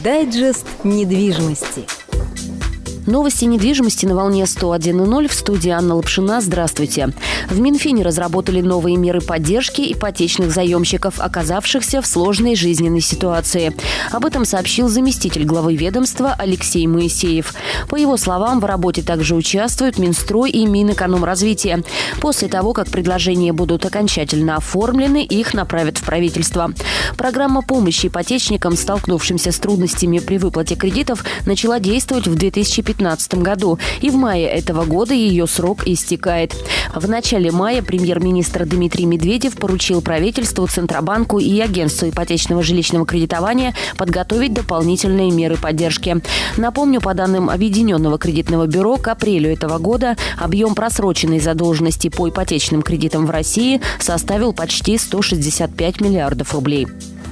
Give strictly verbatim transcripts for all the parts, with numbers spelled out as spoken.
Дайджест недвижимости. Новости недвижимости на волне сто один и ноль. В студии Анна Лапшина. Здравствуйте. В Минфине разработали новые меры поддержки ипотечных заемщиков, оказавшихся в сложной жизненной ситуации. Об этом сообщил заместитель главы ведомства Алексей Моисеев. По его словам, в работе также участвуют Минстрой и Минэкономразвития. После того, как предложения будут окончательно оформлены, их направят в правительство. Программа помощи ипотечникам, столкнувшимся с трудностями при выплате кредитов, начала действовать в две тысячи пятнадцатом году, и в мае этого года ее срок истекает. В начале мая премьер-министр Дмитрий Медведев поручил правительству, Центробанку и Агентству ипотечного жилищного кредитования подготовить дополнительные меры поддержки. Напомню, по данным Объединенного кредитного бюро, к апрелю этого года объем просроченной задолженности по ипотечным кредитам в России составил почти сто шестьдесят пять миллиардов рублей.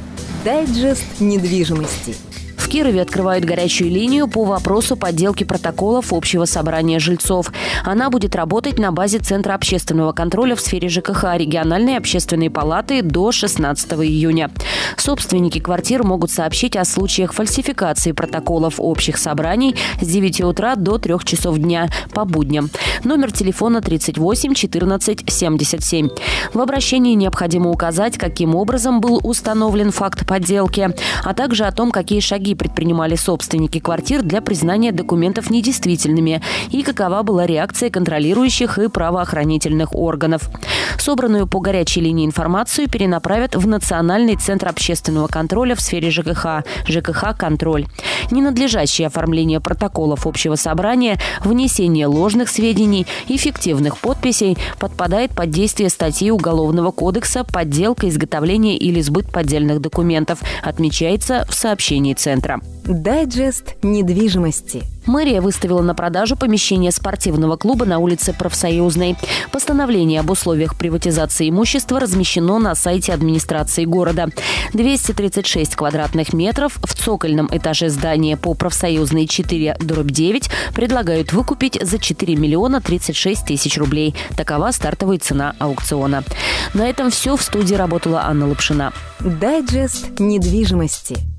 Дайджест недвижимости. В Кирове открывают горячую линию по вопросу подделки протоколов общего собрания жильцов. Она будет работать на базе Центра общественного контроля в сфере ЖКХ региональной общественной палаты до шестнадцатого июня. Собственники квартир могут сообщить о случаях фальсификации протоколов общих собраний с девяти утра до трёх часов дня по будням. Номер телефона тридцать восемь четырнадцать семьдесят семь. В обращении необходимо указать, каким образом был установлен факт подделки, а также о том, какие шаги предпринимали собственники квартир для признания документов недействительными и какова была реакция контролирующих и правоохранительных органов. Собранную по горячей линии информацию перенаправят в Национальный центр общественного контроля в сфере ЖКХ «ЖКХ-контроль». Ненадлежащее оформление протоколов общего собрания, внесение ложных сведений и фиктивных подписей подпадает под действие статьи Уголовного кодекса «Подделка, изготовление или сбыт поддельных документов», отмечается в сообщении Центра. Дайджест недвижимости. Мэрия выставила на продажу помещение спортивного клуба на улице Профсоюзной. Постановление об условиях приватизации имущества размещено на сайте администрации города. двести тридцать шесть квадратных метров в цокольном этаже здания по Профсоюзной четыре дробь девять предлагают выкупить за четыре миллиона тридцать шесть тысяч рублей. Такова стартовая цена аукциона. На этом все. В студии работала Анна Лапшина. Дайджест недвижимости.